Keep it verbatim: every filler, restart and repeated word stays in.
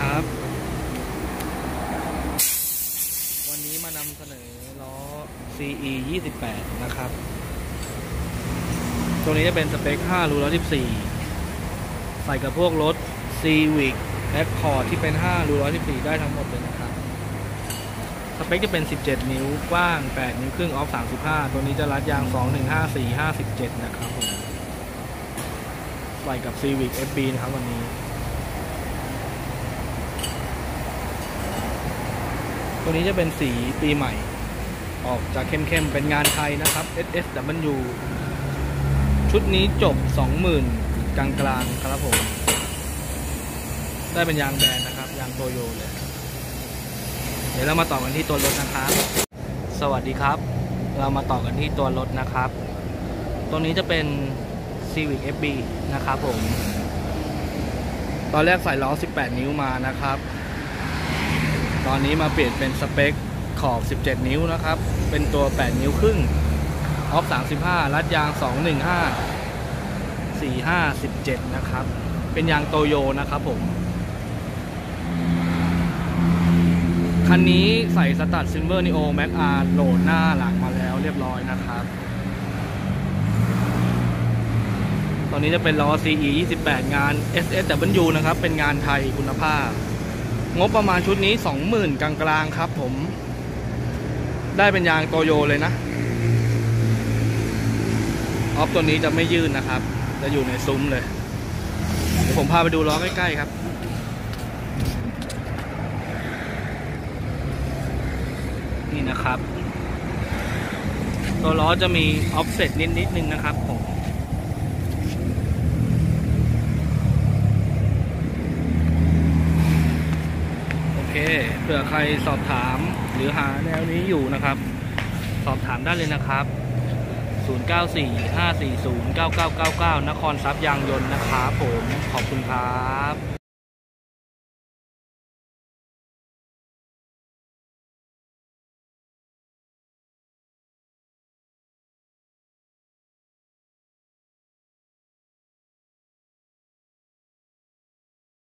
ครับวันนี้มานำเสนอล้อ ซี อี ยี่สิบแปด นะครับตัวนี้จะเป็นสเปคห้ารูร้อยสิบสี่ใส่กับพวกรถ Civic Accord ที่เป็นห้ารูร้อยสิบสี่ได้ทั้งหมดเลยนะครับสเปคจะเป็นสิบเจ็ดนิ้วกว้างแปดนิ้วครึ่งออฟสามสิบห้าตัวนี้จะรัดยางสองหนึ่งห้าสี่ ห้าสิบเจ็ดนะครับผมใส่กับ Civic เอฟ บี นะครับวันนี้ตัวนี้จะเป็นสีปีใหม่ออกจากเข้มๆเป็นงานไทยนะครับ เอส เอส ดับเบิลยู ชุดนี้จบ สองหมื่น กลางๆครับผมได้เป็นยางแบรนด์นะครับยางโตโยเลยเดี๋ยวเรามาต่อกันที่ตัวรถนะครับสวัสดีครับเรามาต่อกันที่ตัวรถนะครับตัวนี้จะเป็น Civic เอฟ บี นะครับผมตอนแรกใส่ล้อสิบแปดนิ้วมานะครับตอนนี้มาเปลี่ยนเป็นสเปคขอบสิบเจ็ดนิ้วนะครับเป็นตัวแปดนิ้วครึ่งออฟสามสิบห้ารัดยางสองหนึ่งห้าสี่ ห้า สิบเจ็ดนะครับเป็นยางโตโยนะครับผมคันนี้ใส่สตัดซิลเวอร์นิโอแม็กอาร์โหลดหน้าหลังมาแล้วเรียบร้อยนะครับตอนนี้จะเป็นล้อ ซี อี ยี่สิบแปด งาน เอส เอส ดับเบิลยู นะครับเป็นงานไทยคุณภาพงบประมาณชุดนี้ สองหมื่น กลางๆครับผมได้เป็นยางโตโยเลยนะออฟตัวนี้จะไม่ยื่นนะครับจะอยู่ในซุ้มเลยเดี๋ยวผมพาไปดูล้อใกล้ๆครับนี่นะครับตัวล้อจะมีออฟเซ็ตนิดๆนึงนะครับผมโอเคเผื่อใครสอบถามหรือหาแนวนี้อยู่นะครับสอบถามได้เลยนะครับศูนย์ เก้า สี่ ห้า สี่ ศูนย์ เก้า เก้า เก้า เก้า นครทรัพย์ยางยนต์นะครับผมขอบคุณครับ